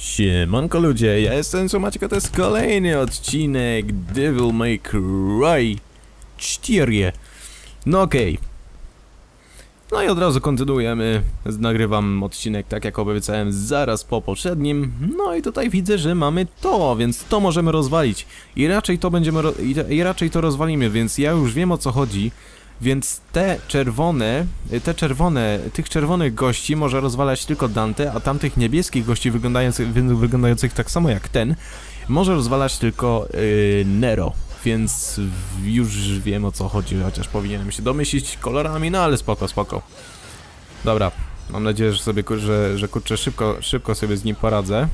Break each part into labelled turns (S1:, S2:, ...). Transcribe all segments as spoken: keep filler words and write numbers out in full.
S1: Siemanko ludzie, ja jestem Somaciek, to jest kolejny odcinek Devil May Cry cztery. No okej. Okay. No i od razu kontynuujemy, nagrywam odcinek tak jak obiecałem zaraz po poprzednim. No i tutaj widzę, że mamy to, więc to możemy rozwalić. I raczej to będziemy, ro i, i raczej to rozwalimy, więc ja już wiem o co chodzi. Więc te czerwone, te czerwone, tych czerwonych gości może rozwalać tylko Dante, a tamtych niebieskich gości wyglądających, wyglądających tak samo jak ten, może rozwalać tylko yy, Nero. Więc już wiem o co chodzi, chociaż powinienem się domyślić kolorami, no ale spoko, spoko. Dobra, mam nadzieję, że sobie, że, że kurczę, szybko, szybko sobie z nim poradzę.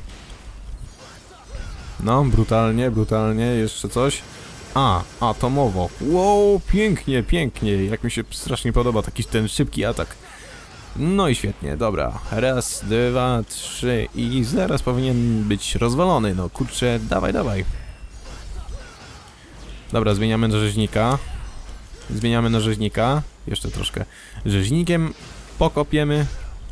S1: No, brutalnie, brutalnie, jeszcze coś. A, atomowo. Wow, pięknie, pięknie. Jak mi się strasznie podoba taki ten szybki atak. No i świetnie, dobra. Raz, dwa, trzy i zaraz powinien być rozwalony. No kurczę, dawaj, dawaj. Dobra, zmieniamy na rzeźnika. Zmieniamy na rzeźnika. Jeszcze troszkę rzeźnikiem pokopiemy.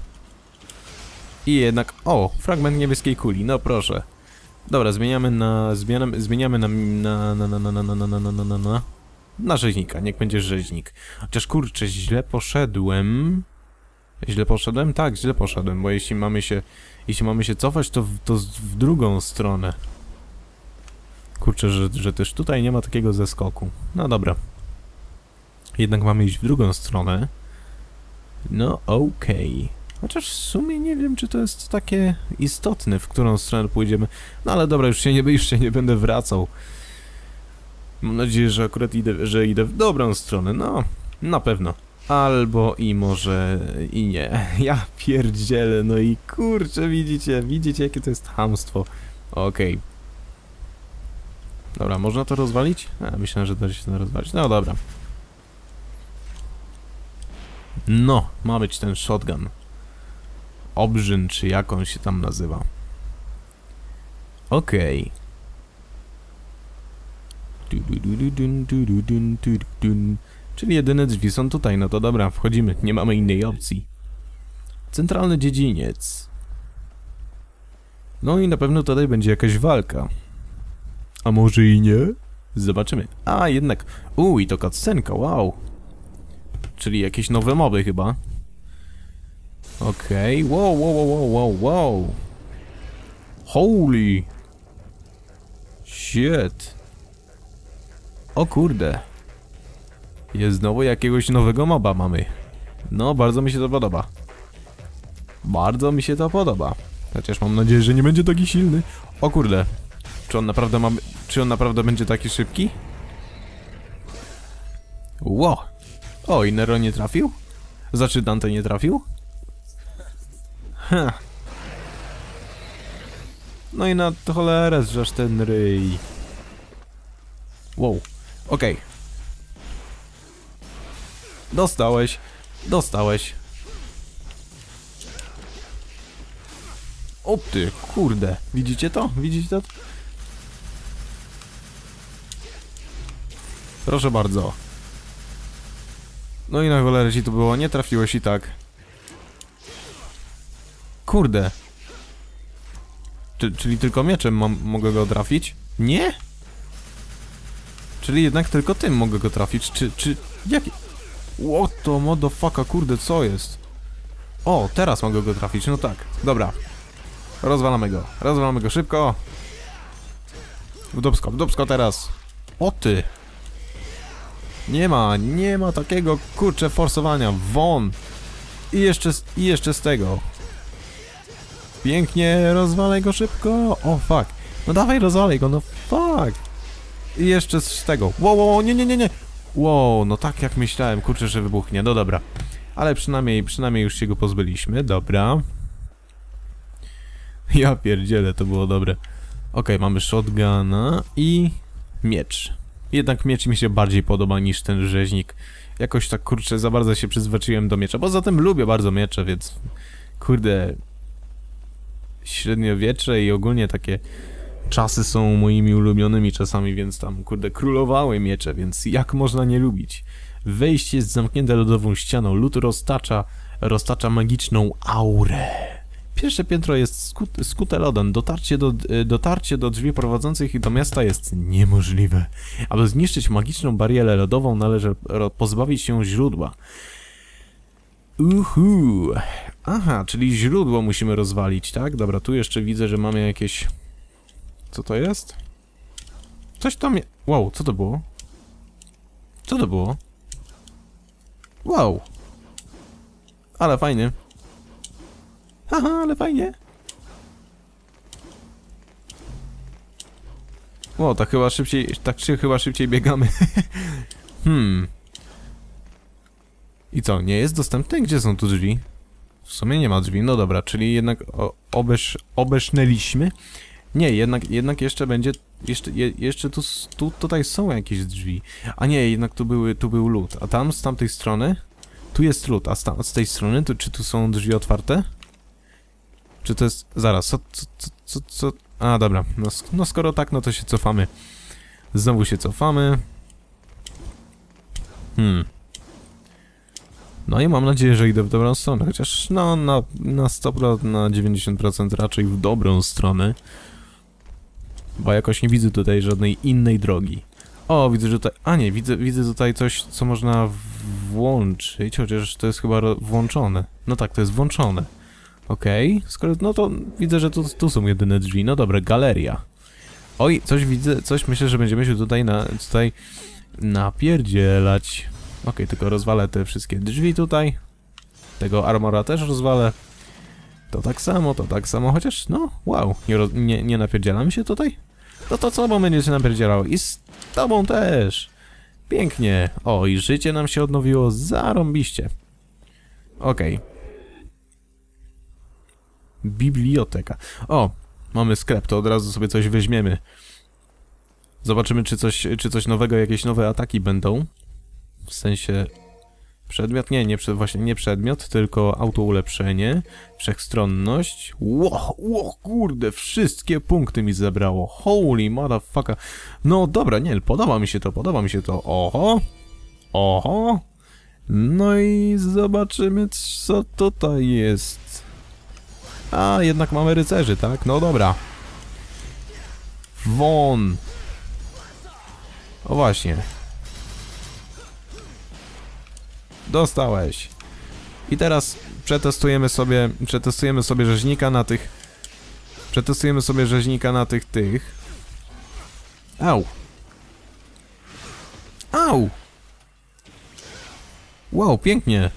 S1: I jednak... O, fragment niebieskiej kuli, no proszę. Dobra, zmieniamy na... Zmieniamy, zmieniamy na... Na... Na... Na... Na... Na... Na... Na... Na... Na... Na... Na rzeźnika, niech będzie rzeźnik. Chociaż kurczę, źle poszedłem... Źle poszedłem? Tak, źle poszedłem, bo jeśli mamy się... Jeśli mamy się cofać, to w, to w drugą stronę. Kurczę, że, że też tutaj nie ma takiego zeskoku. No dobra. Jednak mamy iść w drugą stronę. No okej. Okay. Chociaż w sumie nie wiem, czy to jest takie istotne, w którą stronę pójdziemy. No ale dobra, już się nie, już się nie będę wracał. Mam nadzieję, że akurat idę, że idę w dobrą stronę. No, na pewno. Albo i może i nie. Ja pierdzielę, no i kurczę, widzicie, widzicie jakie to jest chamstwo. Okej. Okay. Dobra, można to rozwalić? A, myślałem, że da się to rozwalić. No dobra. No, ma być ten shotgun. Obrzyn, czy jak on się tam nazywa. Okej. Okay. Czyli jedyne drzwi są tutaj, no to dobra, wchodzimy. Nie mamy innej opcji. Centralny dziedziniec. No i na pewno tutaj będzie jakaś walka. A może i nie? Zobaczymy. A, jednak... Uuu, i to cutscenka, wow. Czyli jakieś nowe moby chyba. Okej, okay. Wow, wow, wow, wow, wow. Holy. Shit. O kurde. Jest znowu jakiegoś nowego moba mamy. No, bardzo mi się to podoba. Bardzo mi się to podoba. Chociaż mam nadzieję, że nie będzie taki silny. O kurde. Czy on naprawdę ma... Czy on naprawdę będzie taki szybki? Ło! O, i Nero nie trafił? Znaczy Dante nie trafił? Ha. No i na to cholerę zrzesz ten ryj. Wow. Okej. Okay. Dostałeś. Dostałeś. O ty, kurde. Widzicie to? Widzicie to? Proszę bardzo. No i na cholerę ci to było, nie trafiłeś i tak. Kurde. Czy, czyli tylko mieczem mam, mogę go trafić? Nie? Czyli jednak tylko tym mogę go trafić, czy, czy... Jaki... What the motherfucker, kurde, co jest? O, teraz mogę go trafić, no tak, dobra. Rozwalamy go, rozwalamy go szybko. W dupsko, w dupsko teraz. O ty. Nie ma, nie ma takiego, kurczę, forsowania, won. I jeszcze, i jeszcze z tego. Pięknie, rozwalaj go szybko. O, fuck. No dawaj, rozwalaj go, no fuck. I jeszcze z tego. Wow, wow, nie, nie, nie, nie. Wow, no tak jak myślałem, kurczę, że wybuchnie, no dobra. Ale przynajmniej, przynajmniej już się go pozbyliśmy, dobra. Ja pierdzielę, to było dobre. Okej, okay, mamy shotguna i miecz. Jednak miecz mi się bardziej podoba niż ten rzeźnik. Jakoś tak, kurczę, za bardzo się przyzwyczaiłem do miecza. Poza tym lubię bardzo miecze, więc... Kurde... Średniowiecze i ogólnie takie... Czasy są moimi ulubionymi czasami, więc tam, kurde, królowały miecze, więc jak można nie lubić? Wejście jest zamknięte lodową ścianą. Lód roztacza... Roztacza magiczną aurę. Pierwsze piętro jest skut, skute lodem. Dotarcie do, dotarcie do drzwi prowadzących do miasta jest niemożliwe. Aby zniszczyć magiczną barierę lodową, należy pozbawić się źródła. Uhu. Aha, czyli źródło musimy rozwalić, tak? Dobra, tu jeszcze widzę, że mamy jakieś... Co to jest? Coś tam... Je... Wow, co to było? Co to było? Wow. Ale fajnie. Haha, ale fajnie. O, tak chyba szybciej, tak się chyba szybciej biegamy. hmm. I co, nie jest dostępny? Gdzie są tu drzwi? W sumie nie ma drzwi, no dobra, czyli jednak o, obesz, obesznęliśmy. Nie, jednak, jednak jeszcze będzie, jeszcze, je, jeszcze tu, tu, tutaj są jakieś drzwi. A nie, jednak tu były, tu był lód. A tam, z tamtej strony? Tu jest lód, a z, tam, z tej strony, to, czy tu są drzwi otwarte? Czy to jest... Zaraz, co... co... co... co... co... A, dobra, no, no skoro tak, no to się cofamy. Znowu się cofamy. Hmm. No i mam nadzieję, że idę w dobrą stronę, chociaż no na, na sto procent, na dziewięćdziesiąt procent raczej w dobrą stronę. Bo jakoś nie widzę tutaj żadnej innej drogi. O, widzę, że tutaj... A nie, widzę, widzę tutaj coś, co można włączyć, chociaż to jest chyba włączone. No tak, to jest włączone. Okej, okay. Skoro... No to widzę, że tu, tu są jedyne drzwi. No dobra, galeria. Oj, coś widzę, coś myślę, że będziemy się tutaj na... tutaj napierdzielać. Okej, okay, tylko rozwalę te wszystkie drzwi tutaj. Tego armora też rozwalę. To tak samo, to tak samo, chociaż no, wow, nie, nie, nie napierdzielamy się tutaj? No to co, bo będzie się napierdzielało i z tobą też. Pięknie. O, i życie nam się odnowiło zarąbiście. Okej. Okay. Biblioteka. O, mamy sklep, to od razu sobie coś weźmiemy. Zobaczymy, czy coś, czy coś nowego, jakieś nowe ataki będą. W sensie... Przedmiot? Nie, nie, właśnie nie przedmiot, tylko autoulepszenie, wszechstronność. Ło, ło, kurde, wszystkie punkty mi zebrało. Holy motherfucker. No dobra, nie, podoba mi się to, podoba mi się to. Oho, oho. No i zobaczymy, co tutaj jest. A, jednak mamy rycerzy, tak? No dobra. Won. O właśnie. Dostałeś. I teraz przetestujemy sobie, przetestujemy sobie rzeźnika na tych... Przetestujemy sobie rzeźnika na tych, tych. Au. Au. Wow, pięknie.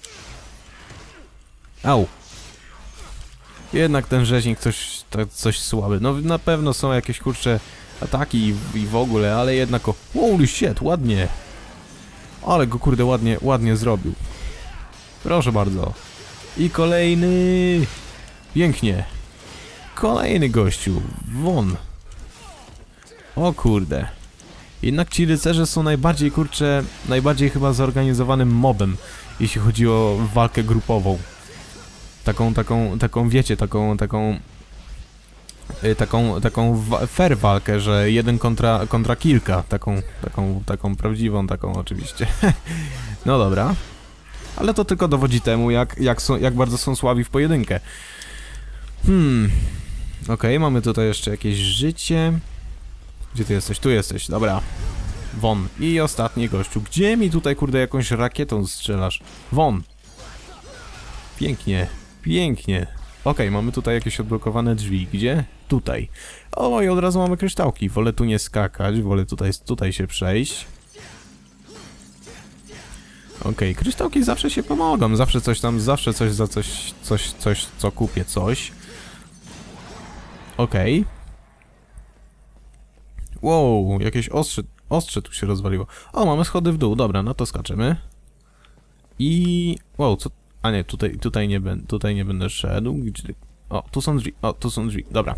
S1: Au. Jednak ten rzeźnik coś, to, coś słaby. No na pewno są jakieś kurcze ataki i, i w ogóle, ale jednak o... Holy shit, ładnie. Ale go kurde ładnie, ładnie zrobił. Proszę bardzo. I kolejny... Pięknie. Kolejny gościu. Won. O kurde. Jednak ci rycerze są najbardziej, kurczę, najbardziej chyba zorganizowanym mobem, jeśli chodzi o walkę grupową. Taką, taką, taką, wiecie, taką, taką... Taką, taką fair walkę, że jeden kontra, kontra kilka, taką, taką, taką prawdziwą, taką oczywiście. No dobra. Ale to tylko dowodzi temu, jak, jak, są, jak bardzo są słabi w pojedynkę. Hmm. Okej, okay, mamy tutaj jeszcze jakieś życie. Gdzie ty jesteś? Tu jesteś, dobra. Won. I ostatni gościu. Gdzie mi tutaj, kurde, jakąś rakietą strzelasz? Won. Pięknie, pięknie. Okej, okay, mamy tutaj jakieś odblokowane drzwi. Gdzie? Tutaj. O, i od razu mamy kryształki. Wolę tu nie skakać, wolę tutaj, tutaj się przejść. Okej, okay, kryształki zawsze się pomogą. Zawsze coś tam, zawsze coś za coś, coś, coś, co kupię, coś. Okej. Okay. Wow, jakieś ostrze, ostrze tu się rozwaliło. O, mamy schody w dół, dobra, no to skaczemy. I... Wow, co... A nie, tutaj, tutaj, nie, ben, tutaj nie będę szedł. Gdzie... O, tu są drzwi, o, tu są drzwi, dobra.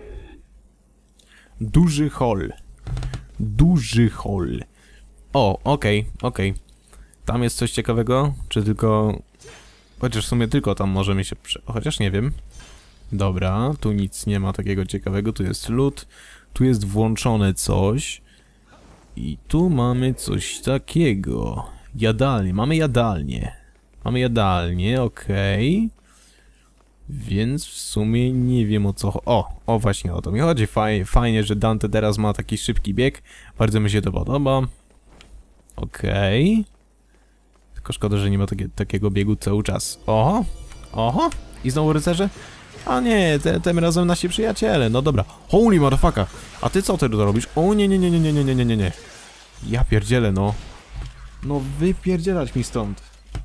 S1: Duży hol. Duży hol. O, okej, okay, okej. Okay. Tam jest coś ciekawego? Czy tylko... Chociaż w sumie tylko tam możemy się prze... Chociaż nie wiem. Dobra, tu nic nie ma takiego ciekawego. Tu jest lód. Tu jest włączone coś. I tu mamy coś takiego. Jadalnie. Mamy jadalnię. Mamy jadalnię, okej. Więc w sumie nie wiem o co... O, o właśnie o to mi chodzi. Faj, fajnie, że Dante teraz ma taki szybki bieg. Bardzo mi się to podoba. Okej. Okay. Tylko szkoda, że nie ma takie, takiego biegu cały czas. Oho, oho. I znowu rycerze? A nie, te, tym razem nasi przyjaciele. No dobra. Holy motherfucker. A ty co ty to robisz? O nie, nie, nie, nie, nie, nie, nie, nie, nie, nie. Ja pierdzielę, no. No wypierdzielać mi stąd.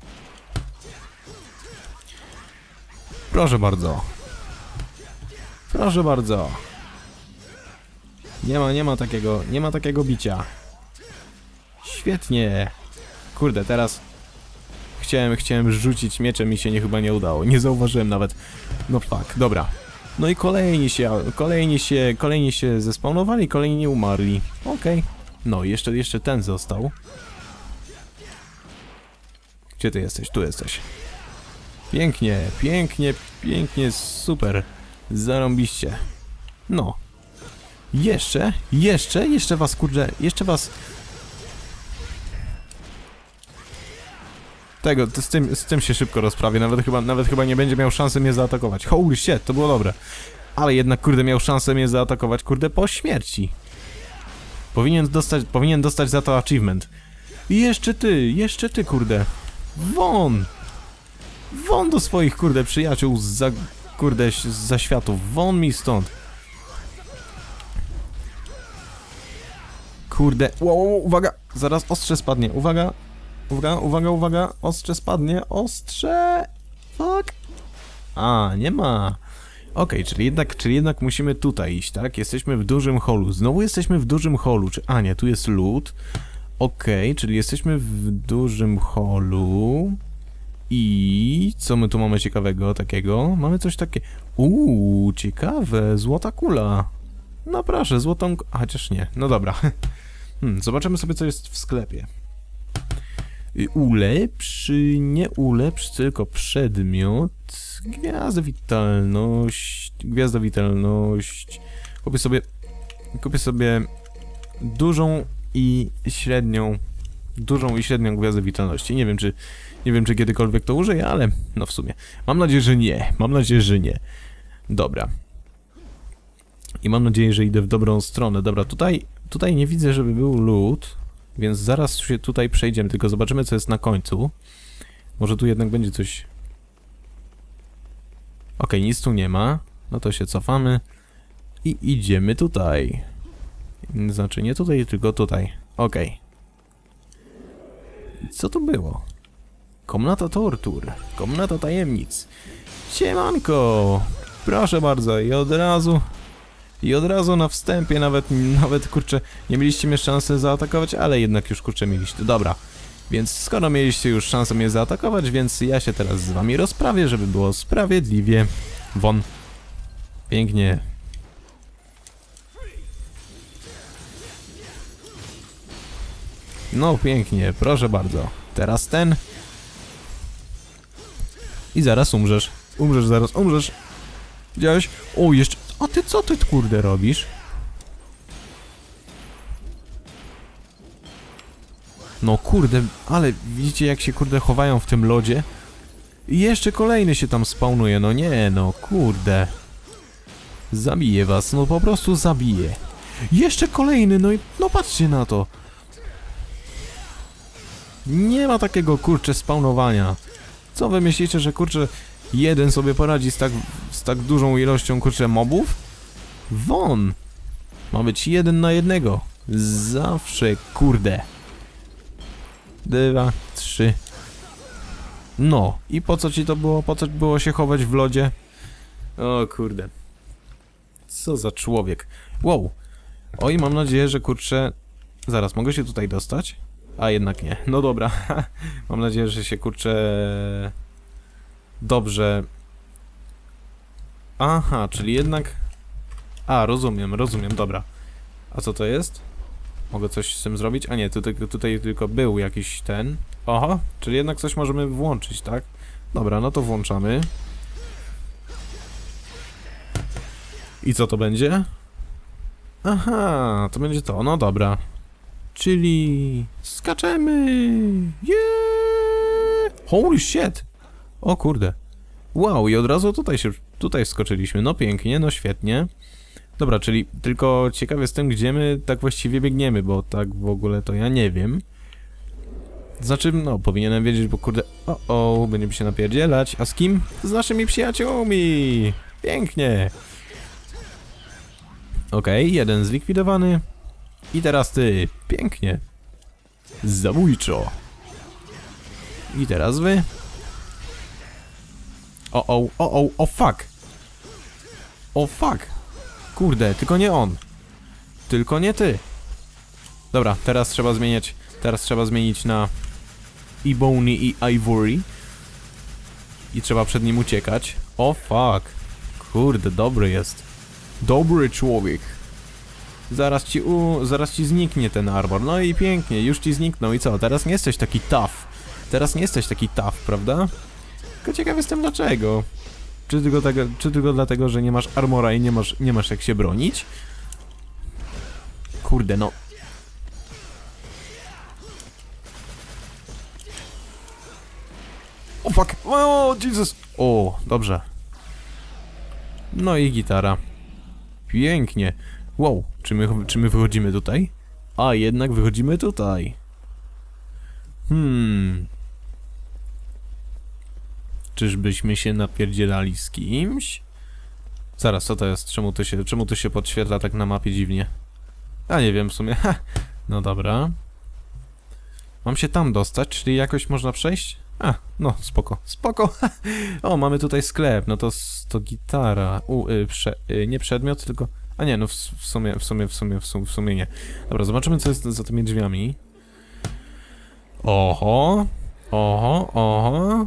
S1: Proszę bardzo. Proszę bardzo. Nie ma, nie ma takiego, nie ma takiego bicia. Świetnie. Kurde, teraz chciałem, chciałem rzucić mieczem, mi się nie, chyba nie udało. Nie zauważyłem nawet. No fuck, dobra. No i kolejni się, kolejni się, kolejni się zespawnowali, kolejni umarli. Okej. Okay. No, jeszcze, jeszcze ten został. Gdzie ty jesteś? Tu jesteś. Pięknie, pięknie, pięknie, super. Zarąbiście. No. Jeszcze, jeszcze, jeszcze was, kurde, jeszcze was... Tego, z tym, z tym się szybko rozprawię, nawet chyba, nawet chyba nie będzie miał szansy mnie zaatakować. Holy shit, to było dobre. Ale jednak, kurde, miał szansę mnie zaatakować, kurde, po śmierci. Powinien dostać, powinien dostać za to achievement. I jeszcze ty, jeszcze ty, kurde. Won! Won do swoich, kurde, przyjaciół z za, kurde, z za światów. Won mi stąd. Kurde, wow, wow, uwaga, zaraz ostrze spadnie, uwaga. Uwaga, uwaga, uwaga, ostrze spadnie, ostrze! Fuck! A, nie ma. Okej, okay, czyli jednak, czyli jednak musimy tutaj iść, tak? Jesteśmy w dużym holu. Znowu jesteśmy w dużym holu, czy... A, nie, tu jest lód. Okej, okay, czyli jesteśmy w dużym holu. I... Co my tu mamy ciekawego takiego? Mamy coś takiego... Uuu, ciekawe, złota kula. No proszę, złotą... Chociaż nie, no dobra. Hmm, zobaczymy sobie, co jest w sklepie. Ulepsz, nie ulepsz, tylko przedmiot. Gwiazda witalność. Gwiazda witalność. Kupię sobie. Kupię sobie dużą i średnią. Dużą i średnią gwiazdę witalności. Nie wiem, czy. Nie wiem, czy kiedykolwiek to użyję, ale no w sumie. Mam nadzieję, że nie. Mam nadzieję, że nie. Dobra. I mam nadzieję, że idę w dobrą stronę. Dobra, tutaj. Tutaj nie widzę, żeby był loot. Więc zaraz się tutaj przejdziemy, tylko zobaczymy, co jest na końcu. Może tu jednak będzie coś... Okej, okay, nic tu nie ma. No to się cofamy. I idziemy tutaj. Znaczy nie tutaj, tylko tutaj. Okej. Okay. Co to było? Komnata tortur. Komnata tajemnic. Siemanko! Proszę bardzo, i od razu... I od razu na wstępie nawet, nawet kurczę, nie mieliście mnie szansy zaatakować, ale jednak już kurczę mieliście. Dobra, więc skoro mieliście już szansę mnie zaatakować, więc ja się teraz z wami rozprawię, żeby było sprawiedliwie. Won. Pięknie. No pięknie, proszę bardzo. Teraz ten. I zaraz umrzesz. Umrzesz, zaraz umrzesz. Widziałeś? O, jeszcze... A ty co ty, kurde, robisz? No kurde, ale widzicie, jak się, kurde, chowają w tym lodzie? I jeszcze kolejny się tam spawnuje, no nie, no kurde. Zabiję was, no po prostu zabiję. Jeszcze kolejny, no i no patrzcie na to. Nie ma takiego, kurcze, spawnowania. Co wy myślicie, że, kurcze, jeden sobie poradzi z tak, z tak dużą ilością, kurczę, mobów? Won! Ma być jeden na jednego. Zawsze, kurde. Dwa, trzy. No, i po co ci to było? Po co było się chować w lodzie? O kurde. Co za człowiek. Wow. Oj, mam nadzieję, że, kurczę... Zaraz, mogę się tutaj dostać? A jednak nie. No dobra. Mam nadzieję, że się, kurczę... Dobrze. Aha, czyli jednak... A, rozumiem, rozumiem, dobra. A co to jest? Mogę coś z tym zrobić? A nie, tutaj, tutaj tylko był jakiś ten... Oho, czyli jednak coś możemy włączyć, tak? Dobra, no to włączamy. I co to będzie? Aha, to będzie to, no dobra. Czyli... Skaczemy! Yeah! Holy shit! O kurde. Wow, i od razu tutaj się, tutaj wskoczyliśmy. No pięknie, no świetnie. Dobra, czyli tylko ciekaw jestem, gdzie my tak właściwie biegniemy, bo tak w ogóle to ja nie wiem. Znaczy, no, powinienem wiedzieć, bo kurde... O, o, będziemy się napierdzielać. A z kim? Z naszymi przyjaciółmi! Pięknie! Okej, okay, jeden zlikwidowany. I teraz ty. Pięknie. Zabójczo. I teraz wy. O, o, o, o, o, fuck. O, fuck. Kurde, tylko nie on. Tylko nie ty. Dobra, teraz trzeba zmieniać. Teraz trzeba zmienić na Ebony i Ivory. I trzeba przed nim uciekać. O, fuck. Kurde, dobry jest. Dobry człowiek. Zaraz ci u... zaraz ci zniknie ten armor. No i pięknie, już ci zniknął. I co? Teraz nie jesteś taki tough. Teraz nie jesteś taki tough, prawda? Tylko ciekaw jestem dlaczego. Czy tylko, tego, czy tylko dlatego, że nie masz armora i nie masz, nie masz jak się bronić? Kurde, no. O, fuck! O, Jesus! O, dobrze. No i gitara. Pięknie. Wow, czy my, czy my wychodzimy tutaj? A, jednak wychodzimy tutaj. Hmm... Czyżbyśmy się napierdzielali z kimś? Zaraz, co to jest? Czemu to się, czemu to się podświetla tak na mapie dziwnie? A nie wiem w sumie. Ha. No dobra. Mam się tam dostać, czyli jakoś można przejść? A, no spoko, spoko. O, mamy tutaj sklep, no to, to gitara. U, y, prze, y, nie przedmiot, tylko... A nie, no w, w sumie, w sumie, w sumie, w sumie, w sumie nie. Dobra, zobaczymy co jest za tymi drzwiami. Oho, oho, oho.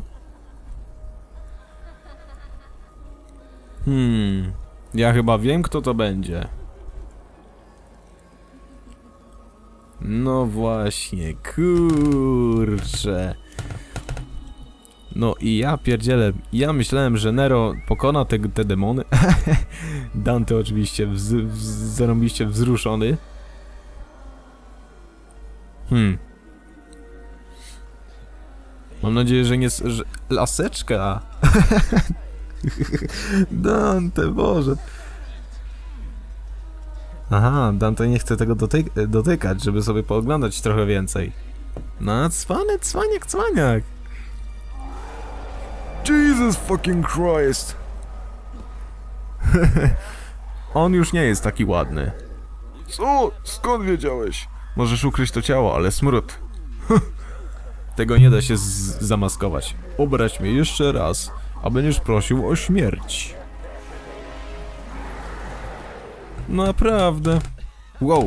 S1: Hmm, ja chyba wiem, kto to będzie. No właśnie, kurczę. No i ja pierdzielę, ja myślałem, że Nero pokona te, te demony. Dante oczywiście wz, wz, zarąbiście wzruszony. Hmm. Mam nadzieję, że nie... Że... Laseczka! Dante, Boże. Aha, Dante nie chce tego dotyk dotykać, żeby sobie pooglądać trochę więcej. No, cwanek, cwaniak, cwaniak. Jesus fucking Christ. On już nie jest taki ładny. Co? Skąd wiedziałeś? Możesz ukryć to ciało, ale smród. Tego nie da się zamaskować. Obrać mnie jeszcze raz, a będziesz prosił o śmierć. Naprawdę. Wow.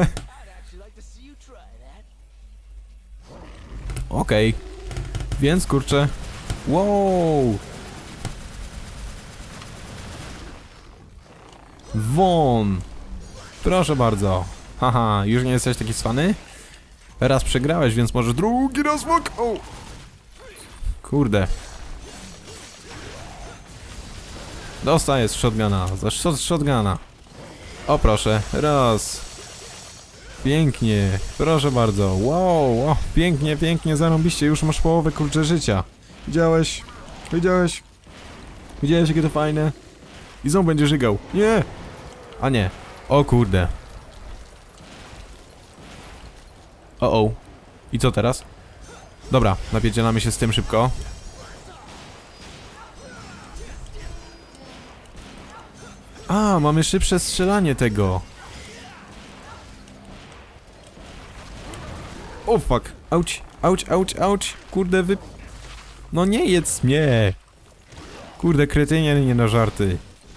S1: Okej. Okay. Więc kurczę. Wow. Won. Proszę bardzo. Haha, już nie jesteś taki cwany? Raz przegrałeś, więc może drugi raz mok. O. Kurde. Dostajesz shotguna. Za shot shotguna. O proszę, raz. Pięknie, proszę bardzo. Wow, o, pięknie, pięknie, zarąbiście, już masz połowę kurczę życia. Widziałeś? Widziałeś? Widziałeś jakie to fajne? I znowu będzie żygał. Nie! A nie. O kurde. O o. I co teraz? Dobra, napierdzielamy się z tym szybko. A, mamy szybsze strzelanie tego. O fuck, auć, auć, auć, auć, kurde wy... No nie jedz mnie. Kurde kretynie, nie na żarty.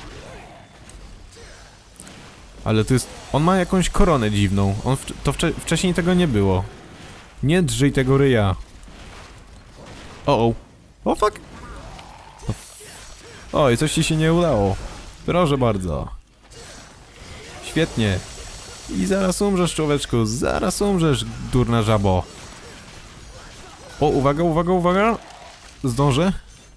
S1: Ale to jest... On ma jakąś koronę dziwną. On w... To wcze... wcześniej tego nie było. Nie drżyj tego ryja. O o. O fuck. Oj, coś ci się nie udało. Proszę bardzo. Świetnie. I zaraz umrzesz, człowieczku. Zaraz umrzesz, durna żabo. O, uwaga, uwaga, uwaga. Zdążę.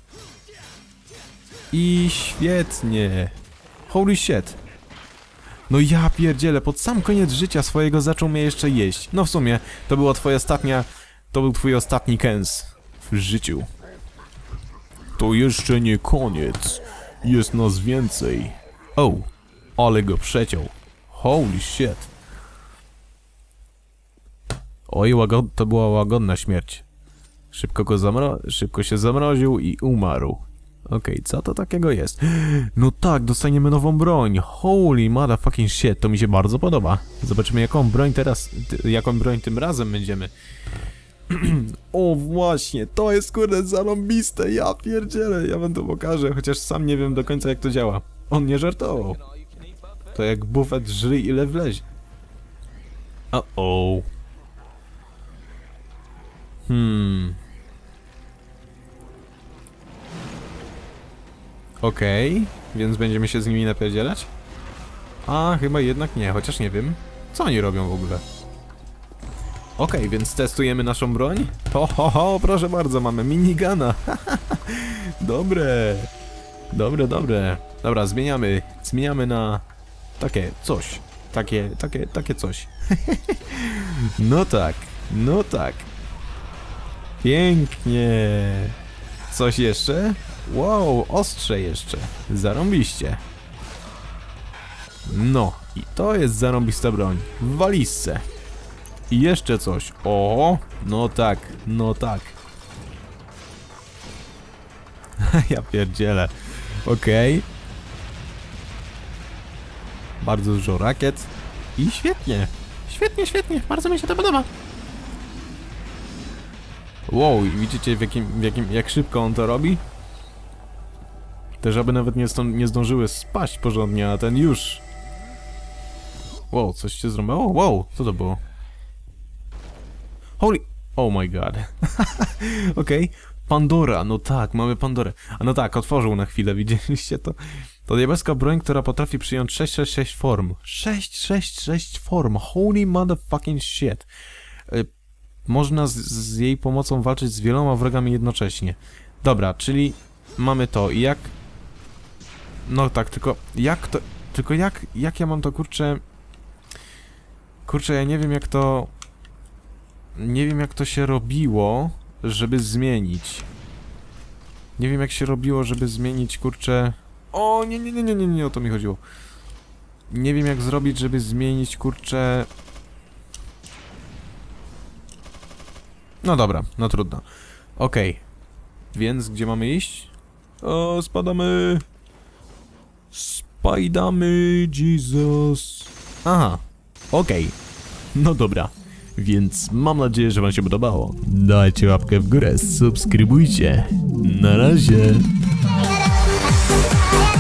S1: I świetnie. Holy shit. No ja pierdzielę, pod sam koniec życia swojego zaczął mnie jeszcze jeść. No w sumie, to była twoja ostatnia... To był twój ostatni kęs w życiu. To jeszcze nie koniec. Jest nas więcej. O, ale go przeciął. Holy shit. Oj, łagod to była łagodna śmierć. Szybko go zamro szybko się zamroził i umarł. Okej, okay, co to takiego jest? No tak, dostaniemy nową broń. Holy motherfucking shit, to mi się bardzo podoba. Zobaczymy jaką broń teraz, jaką broń tym razem będziemy. O właśnie, to jest kurde zarąbiste, ja pierdzielę, ja wam to pokażę, chociaż sam nie wiem do końca jak to działa. On nie żartował. To jak bufet żryj ile wlezie. O o. Hmm. Okej, okay, więc będziemy się z nimi napierdzielać? A, chyba jednak nie, chociaż nie wiem. Co oni robią w ogóle? Okej, okay, więc testujemy naszą broń. Ho, ho, ho, proszę bardzo, mamy minigana. Dobre. Dobre, dobre. Dobra, zmieniamy. Zmieniamy na takie coś. Takie, takie, takie coś. No tak, no tak. Pięknie. Coś jeszcze? Wow, ostrze jeszcze. Zarąbiście. No, i to jest zarąbista broń. W walizce. I jeszcze coś. O, no tak, no tak. Ja pierdzielę. Okej. Okay. Bardzo dużo rakiet. I świetnie. Świetnie, świetnie. Bardzo mi się to podoba. Wow, widzicie w jakim, w jakim, jak szybko on to robi? Te żaby nawet nie, stąd, nie zdążyły spaść porządnie, a ten już. Wow, coś się zrąbało? Wow, co to było? Holy... Oh my god. Okej. Okay. Pandora, no tak, mamy Pandorę. A no tak, otworzył na chwilę, widzieliście to? To diabelska broń, która potrafi przyjąć sześć sześć sześć form. sześć sześć sześć form, holy motherfucking shit. Y Można z, z jej pomocą walczyć z wieloma wrogami jednocześnie. Dobra, czyli mamy to i jak... No tak, tylko jak to... Tylko jak... Jak ja mam to, kurczę... Kurczę, ja nie wiem jak to... Nie wiem jak to się robiło, żeby zmienić. Nie wiem jak się robiło, żeby zmienić, kurczę... O, nie, nie, nie, nie, nie, nie, o to mi chodziło. Nie wiem jak zrobić, żeby zmienić, kurczę... No dobra, no trudno. Okej. Okay. Więc gdzie mamy iść? O, spadamy. Spajdamy, Jesus. Aha. Okej. Okay. No dobra. Więc mam nadzieję, że wam się podobało. Dajcie łapkę w górę, subskrybujcie. Na razie.